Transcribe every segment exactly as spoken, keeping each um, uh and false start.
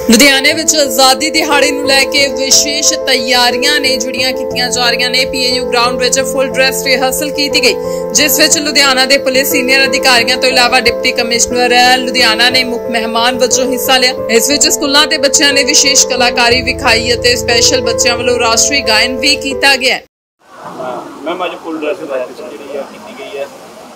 ਲੁਧਿਆਣੇ ਵਿੱਚ ਆਜ਼ਾਦੀ ਦਿਹਾੜੇ ਨੂੰ ਲੈ ਕੇ ਵਿਸ਼ੇਸ਼ ਤਿਆਰੀਆਂ ਨੇ ਜਿਹੜੀਆਂ ਕੀਤੀਆਂ ਜਾ ਰਹੀਆਂ ਨੇ। ਪੀਏਯੂ ਗਰਾਊਂਡ ਵਿੱਚ ਫੁੱਲ ਡਰੈਸ ਰਿਹਰਸਲ ਕੀਤੀ ਗਈ, ਜਿਸ ਵਿੱਚ ਲੁਧਿਆਣਾ ਦੇ ਪੁਲਿਸ ਸੀਨੀਅਰ ਅਧਿਕਾਰੀਆਂ ਤੋਂ ਇਲਾਵਾ ਡਿਪਟੀ ਕਮਿਸ਼ਨਰ ਲੁਧਿਆਣਾ ਨੇ ਮੁੱਖ ਮਹਿਮਾਨ ਵਜੋਂ ਹਿੱਸਾ ਲਿਆ। ਇਸ ਵਿੱਚ ਸਕੂਲਾਂ ਦੇ ਬੱਚਿਆਂ ਨੇ ਵਿਸ਼ੇਸ਼ ਕਲਾਕਾਰੀ ਵਿਖਾਈ ਅਤੇ ਸਪੈਸ਼ਲ ਬੱਚਿਆਂ ਵੱਲੋਂ ਰਾਸ਼ਟਰੀ ਗਾਇਨ ਵੀ ਕੀਤਾ ਗਿਆ। ਮੈਮ ਅੱਜ ਫੁੱਲ ਡਰੈਸ ਜਿਹੜੀ ਹੈ ਕੀਤੀ ਗਈ ਹੈ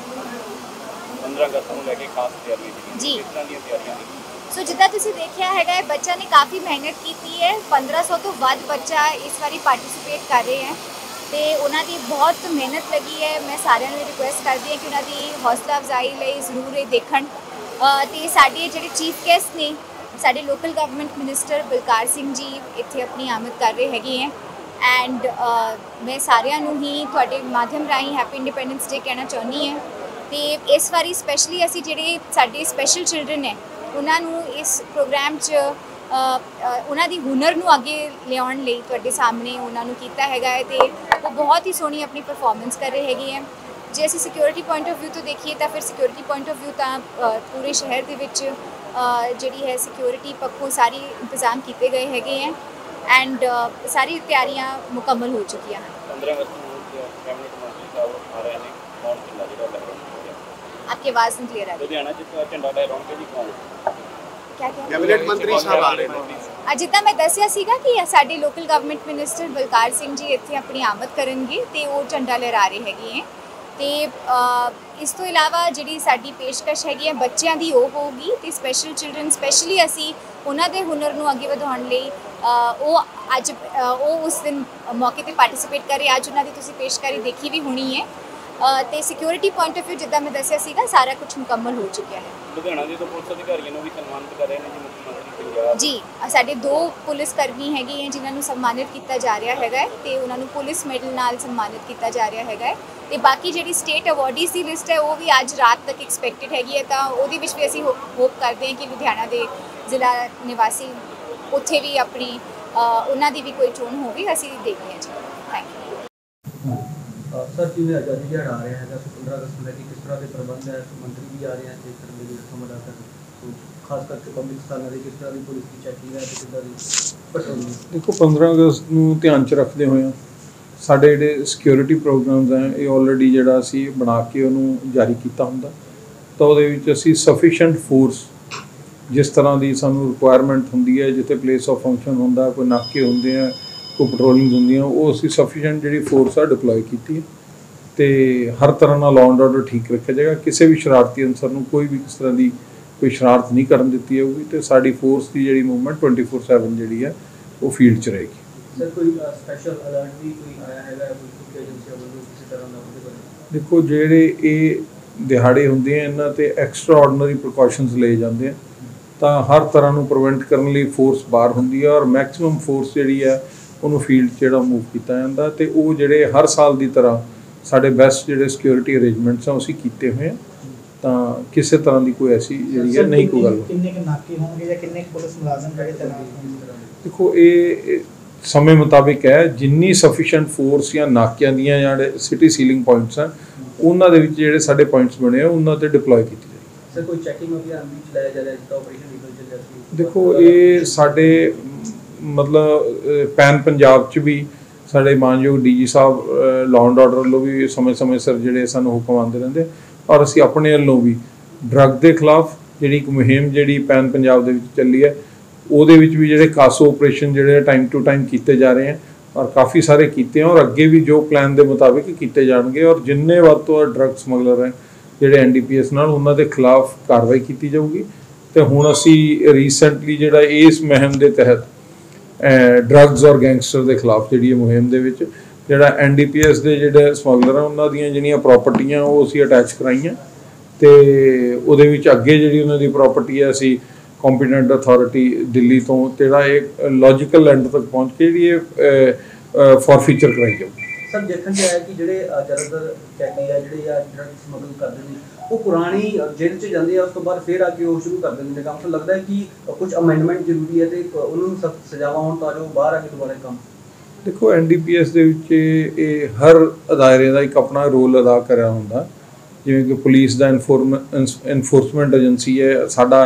पंद्रह अगस्त ਨੂੰ ਲੈ ਕੇ ਖਾਸ ਤਿਆਰੀ ਜੀ ਕਿਸ ਤਰ੍ਹਾਂ ਦੀਆਂ ਤਿਆਰੀਆਂ ਨੇ? ਸੋ ਜਿੱਦਾਂ ਤੁਸੀਂ ਦੇਖਿਆ ਹੈਗਾ ਬੱਚਿਆਂ ਨੇ ਕਾਫੀ ਮਿਹਨਤ ਕੀਤੀ ਹੈ। पंद्रह सौ ਤੋਂ ਵੱਧ ਬੱਚਾ ਇਸ ਵਾਰੀ ਪਾਰਟਿਸਿਪੇਟ ਕਰ ਰਹੇ ਹੈ ਤੇ ਉਹਨਾਂ ਦੀ ਬਹੁਤ ਮਿਹਨਤ ਲੱਗੀ ਹੈ। ਮੈਂ ਸਾਰਿਆਂ ਨੂੰ ਰਿਕੁਐਸਟ ਕਰਦੀ ਹਾਂ ਕਿ ਉਹਨਾਂ ਦੀ ਹੌਸਲਾ ਅਫਜ਼ਾਈ ਲਈ ਜ਼ਰੂਰ ਇਹ ਦੇਖਣ। ਤੇ ਸਾਡੇ ਜਿਹੜੇ ਚੀਫ ਗੈਸਟ ਨੇ ਸਾਡੇ local government minister Balkar Singh ji ਇੱਥੇ ਆਪਣੀ ਆਮਦ ਕਰ ਰਹੇ ਹੈਗੇ ਹੈ। ਐਂਡ ਮੈਂ ਸਾਰਿਆਂ ਨੂੰ ਹੀ ਤੁਹਾਡੇ ਮਾਧਿਅਮ ਰਾਹੀਂ ਹੈਪੀ ਇੰਡੀਪੈਂਡੈਂਸ ਡੇ ਕਹਿਣਾ ਚਾਹੁੰਦੀ ਹਾਂ। ਤੇ ਇਸ ਵਾਰੀ ਸਪੈਸ਼ਲੀ ਅਸੀਂ ਜਿਹੜੇ ਸਾਡੇ ਸਪੈਸ਼ਲ ਚਿਲਡਰਨ ਹੈ ਉਹਨਾਂ ਨੂੰ ਇਸ ਪ੍ਰੋਗਰਾਮ 'ਚ ਉਹਨਾਂ ਦੀ ਹੁਨਰ ਨੂੰ ਅੱਗੇ ਲਿਆਉਣ ਲਈ ਤੁਹਾਡੇ ਸਾਹਮਣੇ ਉਹਨਾਂ ਨੂੰ ਕੀਤਾ ਹੈਗਾ ਹੈ ਤੇ ਉਹ ਬਹੁਤ ਹੀ ਸੋਹਣੀ ਆਪਣੀ ਪਰਫਾਰਮੈਂਸ ਕਰ ਰਹੇ ਹੈਗੇ ਹੈ। ਜੇ ਅਸੀਂ ਸਿਕਿਉਰਿਟੀ ਪੁਆਇੰਟ ਆਫ ਵਿਊ ਤੋਂ ਦੇਖੀਏ ਤਾਂ ਫਿਰ ਸਿਕਿਉਰਿਟੀ ਪੁਆਇੰਟ ਆਫ ਵਿਊ ਤਾਂ ਪੂਰੇ ਸ਼ਹਿਰ ਦੇ ਵਿੱਚ ਜਿਹੜੀ ਹੈ ਸਿਕਿਉਰਿਟੀ ਪੱਖੋਂ ਸਾਰੀ ਇੰਤਜ਼ਾਮ ਕੀਤੇ ਗਏ ਹੈਗੇ ਹੈ ਐਂਡ ਸਾਰੀ ਤਿਆਰੀਆਂ ਮੁਕੰਮਲ ਹੋ ਚੁੱਕੀਆਂ ਹਨ। पंद्रह अगस्त ਨੂੰ ਕੈਬਨਿਟ ਮੰਤਰੀ ਸਾਹਿਬ ਆ ਰਹੇ ਨੇ, ਕੌਣ ਝੰਡਾ ਜਿਹੜਾ ਲਹਿਰਾਉਣਗੇ? आपकी आवाज़ नहीं क्लियर आ रही। ਲੁਧਿਆਣਾ ਜਿੱਥੇ ਝੰਡਾ ਲਹਿਰਾਉਣਗੇ ਜੀ ਕੌਣ? क्या क्या ਕੈਬਨਿਟ ਮੰਤਰੀ ਸਾਹਿਬ ਆ ਰਹੇ ਨੇ। ਜਿੱਦਾਂ ਮੈਂ ਦੱਸਿਆ ਸੀਗਾ ਕਿ ਸਾਡੇ local government minister Balkar Singh ji ਇੱਥੇ ਆਪਣੀ ਆਮਦ ਕਰਨਗੇ ਤੇ ਉਹ ਝੰਡਾ ਲਹਿਰਾ ਰਹੇ ਹੈਗੇ ਹੈ। ਤੇ ਇਸ ਤੋਂ ਇਲਾਵਾ ਜਿਹੜੀ ਸਾਡੀ ਪੇਸ਼ਕਸ਼ ਹੈਗੀ ਹੈ ਬੱਚਿਆਂ ਦੀ ਉਹ ਹੋਊਗੀ ਤੇ ਸਪੈਸ਼ਲ ਚਿਲਡਰਨ ਸਪੈਸ਼ਲੀ ਅਸੀਂ ਉਹਨਾਂ ਦੇ ਹੁਨਰ ਨੂੰ ਅੱਗੇ ਵਧਾਉਣ ਲਈ ਉਹ ਅੱਜ ਉਹ ਉਸ ਦਿਨ ਮੌਕੇ ਤੇ ਪਾਰਟਿਸਿਪੇਟ ਕਰ ਰਹੇ। ਅੱਜ ਉਹਨਾਂ ਦੀ ਤੁਸੀਂ ਪੇਸ਼ਕਾਰੀ ਦੇਖੀ ਵੀ ਹੋਣੀ ਹੈ ਤੇ ਸਿਕਿਉਰਿਟੀ ਪੁਆਇੰਟ ਆਫ ਵਿਊ ਜਿੱਦਾਂ ਮੈਂ ਦੱਸਿਆ ਸੀਗਾ ਸਾਰਾ ਕੁਝ ਮੁਕੰਮਲ ਹੋ ਚੁੱਕਿਆ ਹੈ। ਲੁਧਿਆਣਾ ਦੇ ਤੋਂ ਪੁਲਿਸ ਅਧਿਕਾਰੀਆਂ ਨੂੰ ਵੀ ਸਨਮਾਨਿਤ ਕਰ ਰਹੇ ਨੇ ਜੀ ਮੁੱਖ ਮੰਤਰੀ ਪੰਜਾਬ ਜੀ। ਸਾਡੇ ਦੋ ਪੁਲਿਸ ਕਰਮੀ ਹੈਗੇ ਹੈ ਜਿਨ੍ਹਾਂ ਨੂੰ ਸਨਮਾਨਿਤ ਕੀਤਾ ਜਾ ਰਿਹਾ ਹੈਗਾ ਹੈ ਤੇ ਉਹਨਾਂ ਨੂੰ ਪੁਲਿਸ ਮੈਡਲ ਨਾਲ ਸਨਮਾਨਿਤ ਕੀਤਾ ਜਾ ਰਿਹਾ ਹੈਗਾ ਹੈ ਤੇ ਬਾਕੀ ਜਿਹੜੀ ਸਟੇਟ ਅਵਾਰਡੀਜ਼ ਦੀ ਲਿਸਟ ਹੈ ਉਹ ਵੀ ਅੱਜ ਰਾਤ ਤੱਕ ਐਕਸਪੈਕਟਡ ਹੈਗੀ ਹੈ ਤਾਂ ਉਹਦੇ ਵਿੱਚ ਵੀ ਅਸੀਂ ਹੋਪ ਕਰਦੇ ਹਾਂ ਕਿ ਲੁਧਿਆਣਾ ਦੇ ਜ਼ਿਲ੍ਹਾ ਨਿਵਾਸੀ ਉੱਥੇ ਵੀ ਆਪਣੀ ਉਹਨਾਂ ਦੀ ਵੀ ਕੋਈ ਚੋਣ ਹੋਵੇ। ਅਸੀਂ ਦੇਖਦੇ ਹਾਂ ਜੀ। Thank you sir. ਜਿਵੇਂ ਆਜ਼ਾਦੀ ਦਿਹਾੜਾ ਆ ਰਿਹਾ ਹੈਗਾ पंद्रह अगस्त ਨੂੰ ਲੈ ਕੇ ਕਿਸ ਤਰ੍ਹਾਂ ਦੇ ਪ੍ਰਬੰਧ ਹੈ? ਮੰਤਰੀ ਵੀ ਆ ਰਹੇ ਹਨ ਤੇ ਕਰਨ ਲਈ ਰਸਮ ਅਦਾ ਕਰਨ ਖਾਸ ਕਰਕੇ ਪਬਲਿਕ ਸਥਾਨਾਂ ਦੇ ਕਿਸ ਤਰ੍ਹਾਂ ਦੀ ਪੁਲਿਸ ਦੀ ਚੈਕਿੰਗ ਹੈ ਤੇ ਕਿੱਦਾਂ ਦੀ ਪੈਟਰੋਲਿੰਗ? ਦੇਖੋ पंद्रह ਅਗਸਤ ਨੂੰ ਧਿਆਨ 'ਚ ਰੱਖਦੇ ਹੋਏ ਸਾਡੇ ਜਿਹੜੇ ਸਿਕਿਉਰਿਟੀ ਪ੍ਰੋਗਰਾਮਸ ਹੈ ਇਹ ਆਲਰੇਡੀ ਜਿਹੜਾ ਅਸੀਂ ਬਣਾ ਕੇ ਉਹਨੂੰ ਜਾਰੀ ਕੀਤਾ ਹੁੰਦਾ ਤਾਂ ਉਹਦੇ ਵਿੱਚ ਅਸੀਂ ਸਫੀਸ਼ੀਐਂਟ ਫੋਰਸ ਜਿਸ ਤਰ੍ਹਾਂ ਦੀ ਸਾਨੂੰ ਰਿਕੁਆਇਰਮੈਂਟ ਹੁੰਦੀ ਹੈ ਜਿੱਥੇ ਪਲੇਸ ਆਫ ਫੰਕਸ਼ਨ ਹੁੰਦਾ ਕੋਈ ਨਾਕੇ ਹੁੰਦੇ ਆ ਕੋਈ ਪੈਟਰੋਲਿੰਗ ਹੁੰਦੀਆਂ ਉਹ ਅਸੀਂ ਸਫੀਸ਼ੀਐਂਟ ਜਿਹੜੀ ਫੋਰਸ ਆ ਡਿਪਲੋਏ ਕੀਤੀ ਹੈ ਤੇ ਹਰ ਤਰ੍ਹਾਂ ਨਾਲ ਲਾਅ ਐਂਡ ਆਰਡਰ ਠੀਕ ਰੱਖਿਆ ਜਾਏਗਾ। ਕਿਸੇ ਵੀ ਸ਼ਰਾਰਤੀ ਅਨਸਰ ਨੂੰ ਕੋਈ ਵੀ ਕਿਸ ਤਰ੍ਹਾਂ ਦੀ ਕੋਈ ਸ਼ਰਾਰਤ ਨਹੀਂ ਕਰਨ ਦਿੱਤੀ ਜਾਊਗੀ ਤੇ ਸਾਡੀ ਫੋਰਸ ਦੀ ਜਿਹੜੀ ਮੂਵਮੈਂਟ ट्वेंटी फोर सेवन ਜਿਹੜੀ ਹੈ ਉਹ ਫੀਲਡ 'ਚ ਰਹੇਗੀ। ਸਰ ਕੋਈ ਸਪੈਸ਼ਲ ਅਲਰਟ ਵੀ ਕੋਈ ਆਇਆ ਹੈਗਾ ਕੋਈ ਏਜੰਸੀਆਂ ਵੱਲੋਂ ਕਿਸੇ ਤਰ੍ਹਾਂ ਦਾ ਉਹਦੇ ਬਾਰੇ? ਦੇਖੋ ਜਿਹੜੇ ਇਹ ਦਿਹਾੜੇ ਹੁੰਦੇ ਆ ਇਹਨਾਂ ਤੇ ਐਕਸਟਰਾ ਆਰਡੀਨਰੀ ਪ੍ਰੀਕਾਸ਼ਨਸ ਲਏ ਜਾਂਦੇ ਆ ਤਾਂ ਹਰ ਤਰ੍ਹਾਂ ਨੂੰ ਪ੍ਰੀਵੈਂਟ ਕਰਨ ਲਈ ਫੋਰਸ ਬਾਹਰ ਹੁੰਦੀ ਹੈ ਔਰ ਮੈਕਸਿਮਮ ਫੋਰਸ ਜਿਹੜੀ ਹੈ ਉਹਨੂੰ ਫੀਲਡ 'ਚ ਜਿਹੜਾ ਮੂਵ ਕੀਤਾ ਜਾਂਦਾ ਤੇ ਉਹ ਜਿਹੜੇ ਹਰ ਸਾਲ ਦੀ ਤਰ੍ਹਾਂ ਸਾਡੇ ਬੈਸਟ ਜਿਹੜੇ ਸਿਕਿਉਰਿਟੀ ਅਰੇਂਜਮੈਂਟਸ ਆ ਅਸੀਂ ਕੀਤੇ ਹੋਏ ਆ ਤਾਂ ਕਿਸੇ ਤਰ੍ਹਾਂ ਦੀ ਕੋਈ ਐਸੀ ਜਿਹੜੀ ਹੈ ਨਹੀਂ ਕੋਈ ਗੱਲ। ਕਿੰਨੇ ਕੁ ਨਾਕੇ ਹੋਣਗੇ ਜਾਂ ਕਿੰਨੇ ਪੁਲਿਸ ਮੁਲਾਜ਼ਮ ਜਿਹੜੇ ਤੈਨਾਤ ਹੋਣਗੇ? ਦੇਖੋ ਇਹ ਸਮੇਂ ਮੁਤਾਬਿਕ ਹੈ ਜਿੰਨੀ ਸਫੀਸ਼ੀਐਂਟ ਫੋਰਸ ਜਾਂ ਨਾਕਿਆਂ ਦੀਆਂ ਜਿਹੜੇ ਸਿਟੀ ਸੀਲਿੰਗ ਪੁਆਇੰਟਸ ਆ ਉਹਨਾਂ ਦੇ ਵਿੱਚ ਜਿਹੜੇ ਸਾਡੇ ਪੁਆਇੰਟਸ ਬਣੇ ਆ ਉਹਨਾਂ ਤੇ ਡਿਪਲੋਏ ਕੀਤੀ ਜਾਏਗੀ। ਸਰ ਕੋਈ ਚੈਕਿੰਗ ਅਭਿਆਨ ਵੀ ਚਲਾਇਆ ਜਾ ਰਿਹਾ ਜਿੱਦਾਂ ਆਪਰੇਸ਼ਨ ਈਗਲ ਚੱਲਿਆ ਸੀ? ਦੇਖੋ ਇਹ ਸਾਡੇ ਮਤਲਬ ਪੈਨ ਪੰਜਾਬ 'ਚ ਵੀ ਸਾਡੇ ਮਾਨਯੋਗ D G Sahib law and order ਵੱਲੋਂ ਵੀ ਸਮੇਂ ਸਮੇਂ ਸਿਰ ਜਿਹੜੇ ਸਾਨੂੰ ਹੁਕਮ ਆਉਂਦੇ ਰਹਿੰਦੇ ਔਰ ਅਸੀਂ ਆਪਣੇ ਵੱਲੋਂ ਵੀ ਡਰੱਗ ਦੇ ਖਿਲਾਫ ਜਿਹੜੀ ਇੱਕ ਮੁਹਿੰਮ ਜਿਹੜੀ ਪੈਨ ਪੰਜਾਬ ਦੇ ਵਿੱਚ ਚੱਲੀ ਹੈ ਉਹਦੇ ਵਿੱਚ ਵੀ ਜਿਹੜੇ ਕਾਸੋ ਆਪਰੇਸ਼ਨ ਜਿਹੜੇ ਟਾਈਮ ਟੂ ਟਾਈਮ ਕੀਤੇ ਜਾ ਰਹੇ ਹਨ ਔਰ ਕਾਫੀ ਸਾਰੇ ਕੀਤੇ ਔਰ ਅੱਗੇ ਵੀ ਜੋ ਪਲਾਨ ਦੇ ਮੁਤਾਬਿਕ ਕੀਤੇ ਜਾਣਗੇ ਔਰ ਜਿੰਨੇ ਵੱਧ ਤੋਂ ਵੱਧ ਡਰੱਗ ਸਮਗਲਰ ਹੈ ਜਿਹੜੇ ਐਨ ਡੀ ਪੀ ਐਸ ਨਾਲ ਉਹਨਾਂ ਦੇ ਖਿਲਾਫ ਕਾਰਵਾਈ ਕੀਤੀ ਜਾਊਗੀ। ਤੇ ਹੁਣ ਅਸੀਂ ਰੀਸੈਂਟਲੀ ਜਿਹੜਾ ਇਸ ਮੁਹਿੰਮ ਦੇ ਤਹਿਤ ਡਰੱਗਸ ਔਰ ਗੈਂਗਸਟਰ ਦੇ ਖਿਲਾਫ ਜਿਹੜੀ ਇਹ ਮੁਹਿੰਮ ਦੇ ਵਿੱਚ ਜਿਹੜਾ ਐਨ ਡੀ ਪੀ ਐਸ ਦੇ ਜਿਹੜੇ ਸਮਗਲਰ ਆ ਉਹਨਾਂ ਦੀਆਂ ਜਿਹੜੀਆਂ ਪ੍ਰੋਪਰਟੀਆਂ ਉਹ ਅਸੀਂ ਅਟੈਚ ਕਰਾਈਆਂ ਤੇ ਉਹਦੇ ਵਿੱਚ ਅੱਗੇ ਜਿਹੜੀ ਉਹਨਾਂ ਦੀ ਪ੍ਰੋਪਰਟੀ ਹੈ ਅਸੀਂ ਕੰਪੀਟੈਂਟ ਅਥਾਰਟੀ ਦਿੱਲੀ ਤੋਂ ਜਿਹੜਾ ਇਹ ਲੌਜੀਕਲ ਐਂਡ ਤੱਕ ਪਹੁੰਚ ਕੇ ਜਿਹੜੀ ਇਹ ਫੋਰਫੀਚਰ ਕਰਾਈ ਜਾਊਗੀ। ਸਰ ਦੇਖਣ 'ਚ ਆਇਆ ਕਿ ਜਿਹੜੇ ਜ਼ਿਆਦਾਤਰ ਕੈਦੀ ਆ ਜਿਹੜੇ ਆ ਡਰੱਗ ਸਮਗਲ ਕਰਦੇ ਨੇ ਉਹ ਪੁਰਾਣੀ ਜੇਲ੍ਹ 'ਚ ਜਾਂਦੇ ਆ ਉਸ ਤੋਂ ਬਾਅਦ ਫਿਰ ਆ ਕੇ ਉਹ ਸ਼ੁਰੂ ਕਰ ਦਿੰਦੇ ਨੇ ਕੰਮ। ਤੋਂ ਲੱਗਦਾ ਹੈ ਕਿ ਕੁਝ ਅਮੈਂਡਮੈਂਟ ਜ਼ਰੂਰੀ ਹੈ ਤੇ ਉਹਨਾਂ ਨੂੰ ਸਖਤ ਸਜ਼ਾਵਾਂ ਹੋਣ ਤਾਂ ਜੋ ਬਾਹਰ ਆ ਕੇ ਦੁਬਾਰਾ ਕੰਮ। ਦੇਖੋ ਐਨ ਡੀ ਪੀ ਐਸ ਦੇ ਵਿੱਚ ਇਹ ਹਰ ਅਦਾਰੇ ਦਾ ਇੱਕ ਆਪਣਾ ਰੋਲ ਅਦਾ ਕਰਿਆ ਹੁੰਦਾ ਜਿਵੇਂ ਕਿ ਪੁਲਿਸ ਦਾ ਇਨਫੋਰਮੈਂਟ ਇਨਫੋਰਸਮੈਂਟ ਏਜੰਸੀ ਹੈ ਸਾਡਾ ਹੈ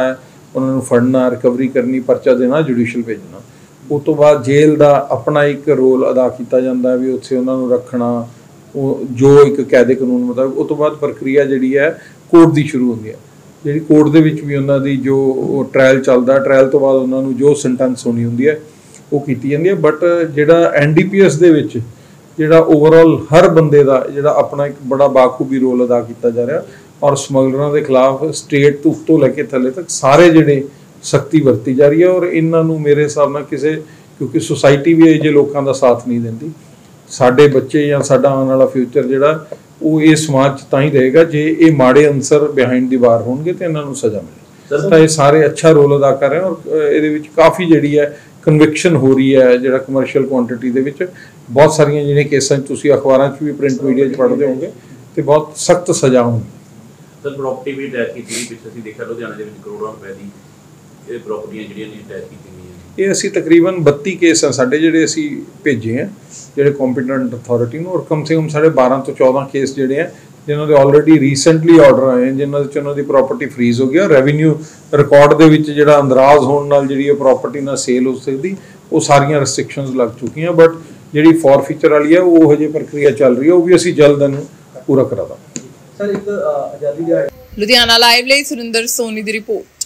ਉਹਨਾਂ ਨੂੰ ਫੜਨਾ, ਰਿਕਵਰੀ ਕਰਨੀ, ਪਰਚਾ ਦੇਣਾ, ਜੁਡੀਸ਼ੀਅਲ ਭੇਜਣਾ। ਉਸ ਤੋਂ ਬਾਅਦ ਜੇਲ੍ਹ ਦਾ ਆਪਣਾ ਇੱਕ ਰੋਲ ਅਦਾ ਕੀਤਾ ਜਾਂਦਾ ਵੀ ਉੱਥੇ ਉਹਨਾਂ ਨੂੰ ਰੱਖਣਾ, ਉਹ ਜੋ ਇੱਕ ਕਾਇਦੇ ਕਾਨੂੰਨ ਮੁਤਾਬਕ। ਉਸ ਤੋਂ ਬਾਅਦ ਪ੍ਰਕਿਰਿਆ ਜਿਹੜੀ ਹੈ ਕੋਰਟ ਦੀ ਸ਼ੁਰੂ ਹੁੰਦੀ ਹੈ, ਜਿਹੜੀ ਕੋਰਟ ਦੇ ਵਿੱਚ ਵੀ ਉਹਨਾਂ ਦੀ ਜੋ ਟ੍ਰਾਇਲ ਚੱਲਦਾ, ਟ੍ਰਾਇਲ ਤੋਂ ਬਾਅਦ ਉਹਨਾਂ ਨੂੰ ਜੋ ਸੈਂਟੈਂਸ ਹੋਣੀ ਹੁੰਦੀ ਹੈ ਉਹ ਕੀਤੀ ਜਾਂਦੀ ਹੈ। ਬਟ ਜਿਹੜਾ ਐਨ ਡੀ ਪੀ ਐਸ ਦੇ ਵਿੱਚ ਜਿਹੜਾ ਓਵਰਆਲ ਹਰ ਬੰਦੇ ਦਾ ਜਿਹੜਾ ਆਪਣਾ ਇੱਕ ਬੜਾ ਬਾਖੂਬੀ ਰੋਲ ਅਦਾ ਕੀਤਾ ਜਾ ਰਿਹਾ, ਔਰ ਸਮਗਲਰਾਂ ਦੇ ਖਿਲਾਫ ਸਟੇਟ ਤੋਂ ਉੱਤੋਂ ਲੈ ਕੇ ਥੱਲੇ ਤੱਕ ਸਾਰੇ ਜਿਹੜੇ ਸਖਤੀ ਵਰਤੀ ਜਾ ਰਹੀ ਹੈ। ਔਰ ਇਹਨਾਂ ਨੂੰ ਮੇਰੇ ਹਿਸਾਬ ਨਾਲ ਕਿਸੇ, ਕਿਉਂਕਿ ਸੁਸਾਇਟੀ ਵੀ ਇਹ ਜਿਹੇ ਲੋਕਾਂ ਦਾ ਸਾਥ ਨਹੀਂ ਦਿੰਦੀ, ਸਾਡੇ ਬੱਚੇ ਜਾਂ ਸਾਡਾ ਆਉਣ ਵਾਲਾ ਫਿਊਚਰ ਜਿਹੜਾ ਉਹ ਇਹ ਸਮਾਜ 'ਚ ਤਾਂ ਹੀ ਰਹੇਗਾ ਜੇ ਇਹ ਮਾੜੇ ਅਨਸਰ ਬਿਹਾਈਂਡ ਦੀ ਵਾਰ ਹੋਣਗੇ ਤੇ ਇਹਨਾਂ ਨੂੰ ਸਜ਼ਾ ਮਿਲੇ। ਤਾਂ ਇਹ ਸਾਰੇ ਅੱਛਾ ਰੋਲ ਅਦਾ ਕਰ ਰਹੇ ਔਰ ਇਹਦੇ ਵਿੱਚ ਕਾਫੀ ਜਿਹੜੀ ਹੈ ਕਨਵਿਕਸ਼ਨ ਹੋ ਰਹੀ ਹੈ। ਜਿਹੜਾ ਕਮਰਸ਼ੀਅਲ ਕੁਆਂਟੀਟੀ ਦੇ ਵਿੱਚ ਬਹੁਤ ਸਾਰੀਆਂ ਜਿਹੜੀਆਂ ਕੇਸਾਂ 'ਚ ਤੁਸੀਂ ਅਖਬਾਰਾਂ 'ਚ ਵੀ, ਪ੍ਰਿੰਟ ਮੀਡੀਆ 'ਚ ਪੜ੍ਹਦੇ ਹੋਵੋਗੇ, ਤੇ ਬਹੁਤ ਸਖਤ ਸਜ਼ਾ ਹੋਣੀ। ਸਰ ਪ੍ਰਾਪਰਟੀ ਵੀ ਅਟੈਚ ਕੀਤੀ ਗਈ, ਪਿੱਛੇ ਅਸੀਂ ਦੇਖਿਆ ਲੁਧਿਆਣਾ ਦੇ ਵਿੱਚ ਕਰੋੜਾਂ ਰੁਪਏ ਦੀ ਇਹ ਪ੍ਰਾਪਰਟੀਆਂ ਜਿਹੜੀਆਂ ਨੇ ਅਟੈਚ ਕੀਤੀਆਂ ਗਈਆਂ। ਇਹ ਅਸੀਂ ਤਕਰੀਬਨ ਬੱਤੀ ਕੇਸ ਆ ਸਾਡੇ ਜਿਹੜੇ ਅਸੀਂ ਭੇਜੇ ਆ ਜਿਹੜੇ ਕੰਪੀਟੈਂਟ ਅਥਾਰਟੀ ਨੂੰ, ਔਰ ਕਮ ਸੇ ਕਮ ਸਾਡੇ ਬਾਰਾਂ ਤੋਂ ਚੌਦਾਂ ਕੇਸ ਜਿਹੜੇ ਆ ਜਿਨ੍ਹਾਂ ਦੇ ਆਲਰੇਡੀ ਰੀਸੈਂਟਲੀ ਆਰਡਰ ਆਏ, ਜਿਨ੍ਹਾਂ ਵਿੱਚ ਉਹਨਾਂ ਦੀ ਪ੍ਰਾਪਰਟੀ ਫਰੀਜ਼ ਹੋ ਗਿਆ। ਰੈਵਨਿਊ ਰਿਕਾਰਡ ਦੇ ਵਿੱਚ ਜਿਹੜਾ ਅੰਦਰਾਜ਼ ਹੋਣ ਨਾਲ ਜਿਹੜੀ ਇਹ ਪ੍ਰਾਪਰਟੀ ਨਾਲ ਸੇਲ ਹੋ ਸਕਦੀ, ਉਹ ਸਾਰੀਆਂ ਰੈਸਟ੍ਰਿਕਸ਼ਨਸ ਲੱਗ ਚੁੱਕੀਆਂ। ਬਟ ਜਿਹੜੀ ਫੋਰਫੀਚਰ ਵਾਲੀ ਹੈ ਉਹ ਹਜੇ ਪ੍ਰਕਿਰਿਆ ਚੱਲ ਰਹੀ ਹੈ, ਉਹ ਵੀ ਅਸੀਂ ਜਲਦ ਇਹਨੂੰ ਪੂਰਾ ਕਰਾ ਦਾਂਗੇ। ਸਰ ਇੱਕ ਆਜ਼ਾਦੀ ਦਿਹਾੜੇ ਲੁਧਿਆਣਾ ਲਾਈਵ ਲਈ ਸੁਰਿੰਦਰ ਸੋਨੀ ਦੀ ਰਿਪੋਰਟ।